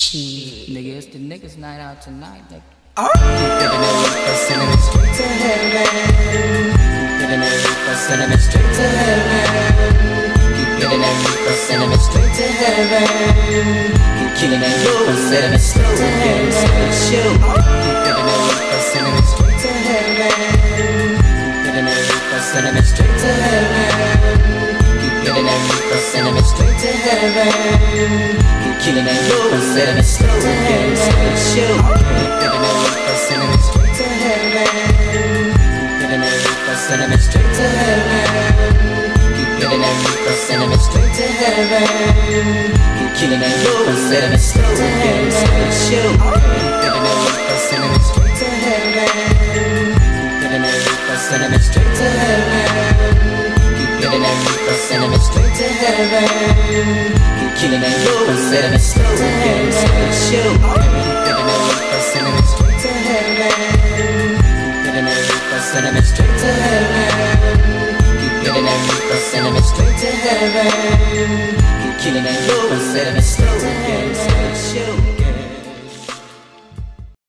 Shit, nigga, it's the niggas' night out tonight, nigga. Getting that reaper, sending it straight to heaven. Getting that reaper, sending it straight to heaven. Getting that reaper, sending it straight to heaven. Killing that reaper, sending it straight to heaven. Getting that reaper, sending it straight to heaven. Getting that reaper, sending it straight to heaven. Getting that reaper, sending it straight to heaven. Killing that reaper, sending it straight to heaven. Getting that reaper, sending it straight to heaven. Getting that reaper, sending it straight to heaven. Getting that reaper, sending it straight to heaven. Killing that reaper, sending it straight to heaven. Getting that reaper, sending it straight to heaven. Getting that reaper, sending it straight to heaven. Getting that reaper, sending it straight to heaven. Killing that reaper, sending it straight to heaven. Getting that reaper, sending it straight to heaven. Getting that reaper, sending it straight to heaven. Getting that reaper, sending it straight to heaven. Killing that reaper, sending it straight to heaven.